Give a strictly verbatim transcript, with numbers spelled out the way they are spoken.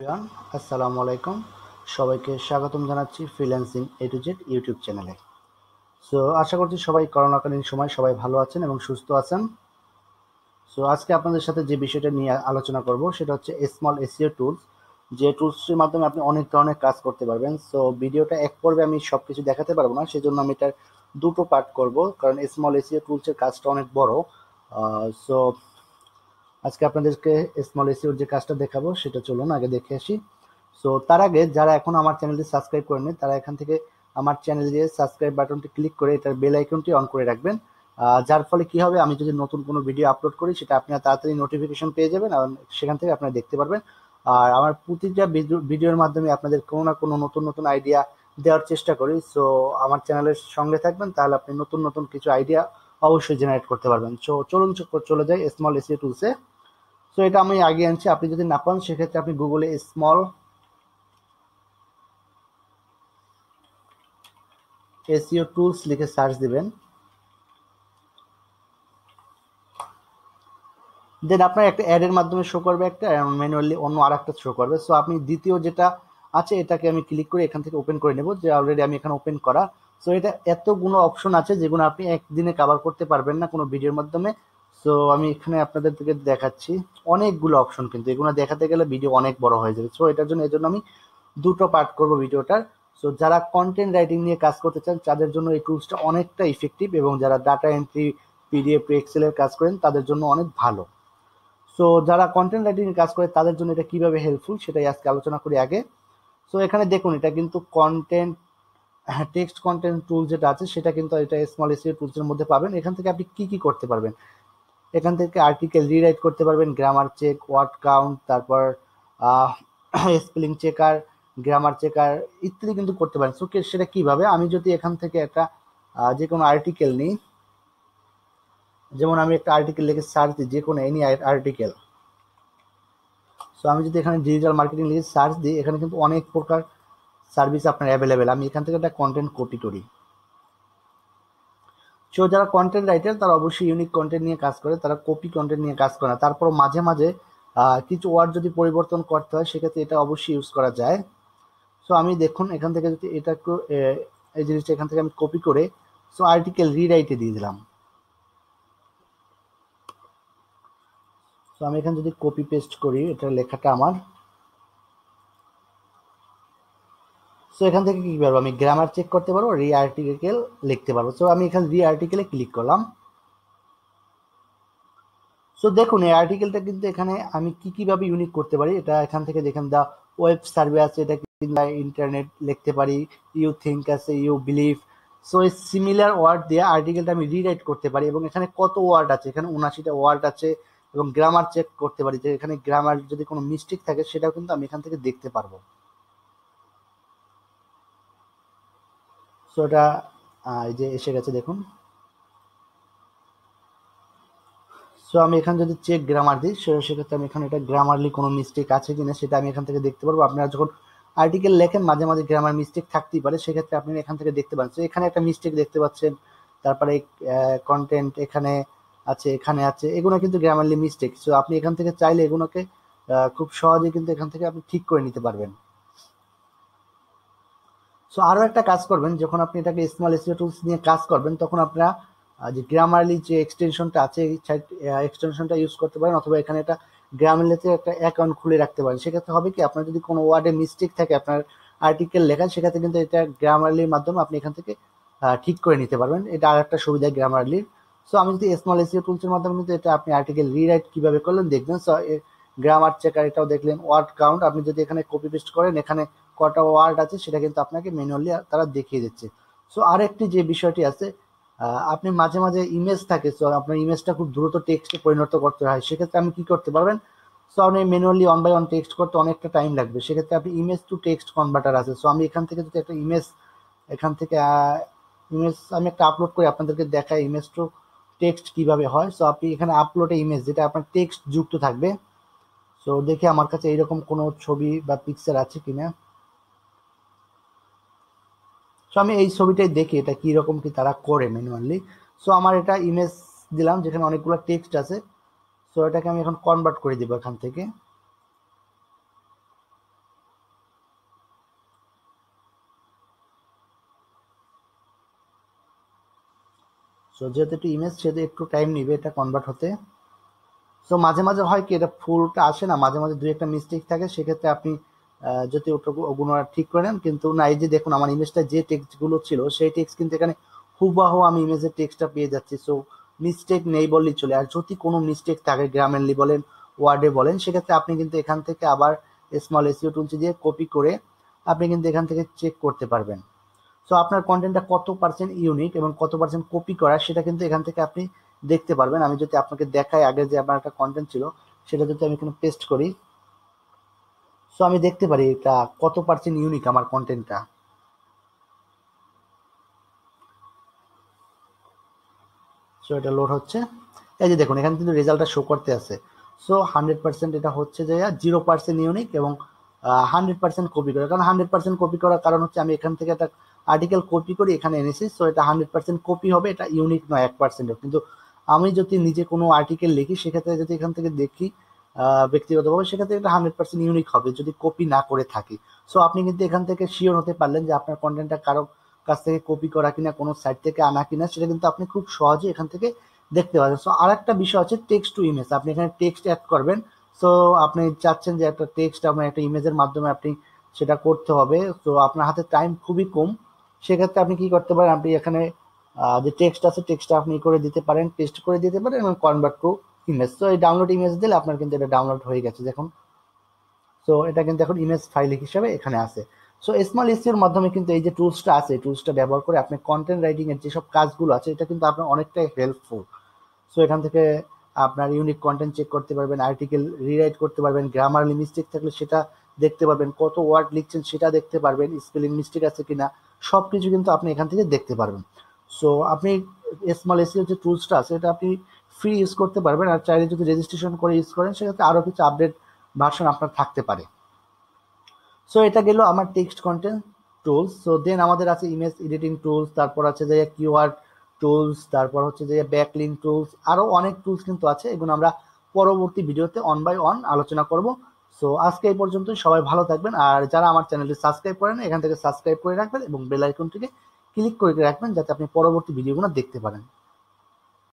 Everyone, আসসালামু আলাইকুম। সবাইকে স্বাগতম জানাচ্ছি freelancing A to Z YouTube চ্যানেলে। সো আশা করছি সবাই করোনাকালীন সময় সবাই ভালো আছেন এবং সুস্থ আছেন। সো আজকে আপনাদের সাথে যে বিষয়টা নিয়ে আলোচনা করব সেটা হচ্ছে স্মল এসইও টুলস, যে টুলসটির মাধ্যমে আপনি অনেক ধরনের কাজ করতে পারবেন। সো ভিডিওটা এক পর্বে আমি সব কিছু দেখাতে পারবো না, সেজন্য আমি এটার দুটো পার্ট করব, কারণ স্মল এসইও টুলসের কাজটা অনেক বড়। সো আজকে আপনাদেরকে স্মল এসইওর যে কাজটা দেখাবো সেটা চলুন আগে দেখে আসি। সো তার আগে যারা এখন আমার চ্যানেলটি সাবস্ক্রাইব করেননি তারা এখান থেকে আমার চ্যানেল দিয়ে সাবস্ক্রাইব বাটনটি ক্লিক করে এটার বেল আইকনটি অন করে রাখবেন। যার ফলে কি হবে, আমি যদি নতুন কোনো ভিডিও আপলোড করি সেটা আপনারা তাড়াতাড়ি নোটিফিকেশন পেয়ে যাবেন, আর সেখান থেকে আপনারা দেখতে পারবেন। আর আমার প্রতিটা ভিডিওর মাধ্যমে আপনাদের কোনো না কোনো নতুন নতুন আইডিয়া দেওয়ার চেষ্টা করি। সো আমার চ্যানেলের সঙ্গে থাকবেন, তাহলে আপনি নতুন নতুন কিছু আইডিয়া অবশ্যই জেনারেট করতে পারবেন। সো চলুন চলে যাই স্মল এসইও টুলসে। সো এটা আমি আগে আনছি, আপনি যদি না পান সেক্ষেত্রে আপনি গুগলে স্মল এসইও টুলস লিখে সার্চ দিবেন। দেন আপনার একটা অ্যাডের মাধ্যমে শো করবে একটা, ম্যানুয়ালি অন্য আর একটা শো করবে। সো আপনি দ্বিতীয় যেটা আছে এটাকে আমি ক্লিক করে এখান থেকে ওপেন করে নেব, যে অলরেডি আমি এখানে ওপেন করা। সো এটা এতগুলো অপশন আছে যেগুলো আপনি একদিনে কভার করতে পারবেন না কোনো ভিডিওর মাধ্যমে। সো আমি এখানে আপনাদের থেকে দেখাচ্ছি অনেকগুলো অপশন, কিন্তু এগুলো দেখাতে গেলে ভিডিও অনেক বড় হয়ে যাবে। সো এটার জন্য এর জন্য আমি দুটো পার্ট করব ভিডিওটার। সো যারা কন্টেন্ট রাইটিং নিয়ে কাজ করতে চান তাদের জন্য এই টুলসটা অনেকটা ইফেক্টিভ, এবং যারা ডাটা এন্ট্রি, পিডিএফ, এক্সেলের কাজ করেন তাদের জন্য অনেক ভালো। সো যারা কন্টেন্ট রাইটিং এর কাজ করে তাদের জন্য এটা কিভাবে হেল্পফুল সেটাই আজকে আলোচনা করি আগে। সো এখানে দেখুন, এটা কিন্তু কন্টেন্ট, হ্যাঁ, টেক্সট কন্টেন্ট টুল যেটা আছে সেটা কিন্তু এটা স্মল এসইও টুলস এর মধ্যে পাবেন। এখান থেকে আপনি কি কি করতে পারবেন, এখান থেকে আর্টিকেল রিরাইট করতে পারবেন, গ্রামার চেক, ওয়ার্ড কাউন্ট, তারপর স্পেলিং চেকার, গ্রামার চেকার ইত্যাদি কিন্তু করতে পারেন। সো সেটা কিভাবে, আমি যদি এখান থেকে একটা যে কোনো আর্টিকেল নিই, যেমন আমি একটা আর্টিকেল লিখে সার্চ দিই, যে কোনো এনি আর্টিকেল। সো আমি যদি এখানে ডিজিটাল মার্কেটিং লিখে সার্চ দিই, এখানে কিন্তু অনেক প্রকার সার্ভিস আপনার অ্যাভেলেবেল। আমি এখান থেকে একটা কন্টেন্ট কপি করি। সো যারা কন্টেন্ট রাইটার তারা অবশ্যই ইউনিক কন্টেন্ট নিয়ে কাজ করে, তারা কপি কন্টেন্ট নিয়ে কাজ করে না। তারপর মাঝে মাঝে কিছু ওয়ার্ড যদি পরিবর্তন করতে হয় সেক্ষেত্রে এটা অবশ্যই ইউজ করা যায়। সো আমি দেখুন এখান থেকে যদি এটা একটু এই জিনিসটা এখান থেকে আমি কপি করে সো আর্টিকেল রিরাইটে দিয়ে দিলাম। সো আমি এখানে যদি কপি পেস্ট করি এটা লেখাটা আমার, সো এখান থেকে কি পারবো, আমি গ্রামার চেক করতে পারবো, রি আর্টিকেল লিখতে পারবো। সো আমি এখানে রি আর্টিকেলে ক্লিক করলাম। সো দেখুন এই আর্টিকেলটা কিন্তু এখানে আমি কি কিভাবে ইউনিক করতে পারি, এটা এখান থেকে দেখেন দা ওয়েব সার্ভে আছে, এটা কিন্তু ইন্টারনেট লিখতে পারি, ইউ থিঙ্ক আছে, ইউ বিলিভ। সো এই সিমিলার ওয়ার্ড দিয়ে আর্টিকেলটা আমি রিরাইট করতে পারি, এবং এখানে কত ওয়ার্ড আছে, এখানে উনাশিটা ওয়ার্ড আছে, এবং গ্রামার চেক করতে পারি, যে এখানে গ্রামার যদি কোনো মিস্টেক থাকে সেটাও কিন্তু আমি এখান থেকে দেখতে পারবো। সো এটা এই যে এসে গেছে দেখুন। সো আমি এখানে যদি চেক গ্রামার দিই সেক্ষেত্রে আমি এখানে এটা গ্রামারলি কোনো মিস্টেক আছে কিনা সেটা আমি এখান থেকে দেখতে পারবো। আপনারা যখন আর্টিকেল লেখেন মাঝে মাঝে গ্রামার মিস্টেক থাকতেই পারে, সেক্ষেত্রে আপনি এখান থেকে দেখতে পান। তো এখানে একটা মিস্টেক দেখতে পাচ্ছেন, তারপরে কন্টেন্ট এখানে আছে, এখানে আছে, এগুলো কিন্তু গ্রামারলি মিস্টেক। সো আপনি এখান থেকে চাইলে এগুলোকে খুব সহজে কিন্তু এখান থেকে আপনি ঠিক করে নিতে পারবেন। সো আরও একটা কাজ করবেন, যখন আপনি এটাকে স্মল এসইও টুলস নিয়ে কাজ করবেন তখন আপনারা যে গ্রামারলি যে এক্সটেনশনটা আছে এই এক্সটেনশনটা ইউজ করতে পারেন, অথবা এখানে একটা গ্রামারলিতে একটা অ্যাকাউন্ট খুলে রাখতে পারেন। সেক্ষেত্রে হবে কি, আপনার যদি কোনো ওয়ার্ডে মিস্টেক থাকে আপনার আর্টিকেল লেখা, সেক্ষেত্রে কিন্তু এটা গ্রামারলির মাধ্যমে আপনি এখান থেকে ঠিক করে নিতে পারবেন। এটা আর একটা সুবিধা গ্রামারলির। সো আমি যদি স্মল এসইও টুলসের মাধ্যমে কিন্তু এটা আপনি আর্টিকেল রিরাইট কিভাবে করলেন দেখবেন। সো গ্রামার চেকার এটাও দেখলেন, ওয়ার্ড কাউন্ট আপনি যদি এখানে কপি পেস্ট করেন এখানে কটা ওয়ার্ড আছে সেটা কিন্তু আপনাকে ম্যানুয়ালি তারা দেখিয়ে দিচ্ছে। সো আরেকটি যে বিষয়টি আছে, আপনি মাঝে মাঝে ইমেজ থাকে, সো আপনার ইমেজটা খুব দ্রুত টেক্সটে পরিণত করতে হয়, সেক্ষেত্রে আমি কি করতে পারবেন, সো আপনি manually one by one text করতে অনেকটা টাইম লাগবে, সেক্ষেত্রে আপনি ইমেজ টু টেক্সট কনভার্টার আছে। সো আমি এখান থেকে যদি একটা ইমেজ এখান থেকে ইমেজ আমি একটা আপলোড করে আপনাদেরকে দেখাই ইমেজ টু টেক্সট কিভাবে হয়। সো আপনি এখানে আপলোডে ইমেজ, যেটা আপনার টেক্সট যুক্ত থাকবে। সো দেখি আমার কাছে এইরকম কোনো ছবি বা পিকচার আছে কিনা। সো আমি এই ছবিটাই দেখি এটা কীরকম কি তারা করে ম্যানুয়ালি। সো আমার এটা ইমেজ দিলাম যেখানে অনেকগুলো টেক্সট আছে। সো এটাকে আমি এখন কনভার্ট করে দিব এখান থেকে। সো যেহেতু একটু ইমেজ সেহেতু একটু টাইম নিবে এটা কনভার্ট হতে। সো মাঝে মাঝে হয় কি এটা ফুলটা আসে না, মাঝে মাঝে দুই একটা মিস্টেক থাকে, সেক্ষেত্রে আপনি যদি ওগুলো ঠিক করে নেন। কিন্তু না, এই যে দেখুন আমার ইমেজটা যে টেক্সটগুলো ছিল সেই টেক্সট কিন্তু এখানে হুবাহু আমি ইমেজের টেক্সটটা পেয়ে যাচ্ছি। সো মিস্টেক নেই বললেই চলে। আর যদি কোনো মিস্টেক থাকে গ্রামারলি বলেন ওয়ার্ডে বলেন, সেক্ষেত্রে আপনি কিন্তু এখান থেকে আবার স্মল এসইও টুলস দিয়ে কপি করে আপনি কিন্তু এখান থেকে চেক করতে পারবেন। সো আপনার কন্টেন্টটা কত পার্সেন্ট ইউনিক এবং কত পার্সেন্ট কপি করা সেটা কিন্তু এখান থেকে আপনি দেখতে পারবেন। আমি যদি আপনাকে দেখাই আগে যে আমার একটা কন্টেন্ট ছিল সেটা যদি আমি এখানে পেস্ট করি, সো আমি দেখতে পারি এটা কত পার্সেন্ট ইউনিক আমার কন্টেন্টটা। সো এটা লোড হচ্ছে, এই যে দেখুন এখানে কিন্তু রেজাল্টটা শো করতে আছে। সো হান্ড্রেড পার্সেন্ট এটা হচ্ছে যে জিরো পার্সেন্ট ইউনিক এবং হান্ড্রেড পার্সেন্ট কপি করা। কারণ হান্ড্রেড পার্সেন্ট কপি করার কারণ হচ্ছে আমি এখান থেকে একটা আর্টিকেল কপি করে এখানে এনেছি। সো এটা হান্ড্রেড পার্সেন্ট কপি হবে, এটা ইউনিক নয় এক পার্সেন্টও। কিন্তু আমি যদি নিজে কোনো আর্টিকেল লিখি সেক্ষেত্রে যদি এখান থেকে দেখি ব্যক্তিগতভাবে, সেক্ষেত্রে এটা হান্ড্রেড পার্সেন্ট ইউনিক হবে যদি কপি না করে থাকি। সো আপনি কিন্তু এখান থেকে শিওর হতে পারলেন যে আপনার কন্টেন্টটা কারো কাছ থেকে কপি করা কিনা, কোনো সাইট থেকে আনা কিনা, সেটা কিন্তু আপনি খুব সহজে এখান থেকে দেখতে পাচ্ছেন। সো আর একটা বিষয় হচ্ছে টেক্সট টু ইমেজ। আপনি এখানে টেক্সট অ্যাড করবেন। সো আপনি চাচ্ছেন যে একটা টেক্সট এবং একটা ইমেজের মাধ্যমে আপনি সেটা করতে হবে, তো আপনার হাতে টাইম খুবই কম। সেক্ষেত্রে আপনি কি করতে পারেন, আপনি এখানে যে টেক্সট আছে টেক্সটটা আপনি করে দিতে পারেন, পেস্ট করে দিতে পারেন এবং কনভার্ট টু ইমেজ। তো এই ডাউনলোড ইমেজ দিলে আপনার কিন্তু এটা ডাউনলোড হয়ে গেছে দেখুন। সো এটা কিন্তু এখন ইমেজ ফাইল হিসেবে এখানে আছে। সো স্মল এসইওর মাধ্যমে কিন্তু এই যে টুলসটা আছে, টুলসটা ব্যবহার করে আপনি কন্টেন্ট রাইটিং এর যেসব কাজগুলো আছে এটা কিন্তু আপনার অনেকটাই হেল্পফুল। সো এখান থেকে আপনার ইউনিক কন্টেন্ট চেক করতে পারবেন, আর্টিকেল রিরাইট করতে পারবেন, গ্রামারলি মিস্টেক থাকলে সেটা দেখতে পারবেন, কত ওয়ার্ড লিখছেন সেটা দেখতে পারবেন, স্পেলিং মিস্টেক আছে কিনা সব কিছু কিন্তু আপনি এখান থেকে দেখতে পারবেন। সো আপনি স্মল এসইও যে টুলসটা আছে এটা আপনি ফ্রি ইউজ করতে পারবেন। আর চাইলে যদি রেজিস্ট্রেশন করে ইউজ করেন সেক্ষেত্রে আরও কিছু আপডেট ভার্সন আপনার থাকতে পারে। সো এটা গেল আমার text content tools. So then আমাদের আছে ইমেজ এডিটিং টুলস, তারপর আছে যে কিওয়ার্ড টুলস, তারপর হচ্ছে যে ব্যাকলিঙ্ক টুলস, আরও অনেক টুলস কিন্তু আছে। এগুলো আমরা পরবর্তী ভিডিওতে অন বাই অন আলোচনা করব। সো আজকে এই পর্যন্তই, সবাই ভালো থাকবেন। আর যারা আমার চ্যানেলটি সাবস্ক্রাইব করেন এখান থেকে সাবস্ক্রাইব করে রাখবেন এবং বেল আইকনটিকে ক্লিক করে রাখবেন যাতে আপনি পরবর্তী ভিডিওগুলো দেখতে পারেন।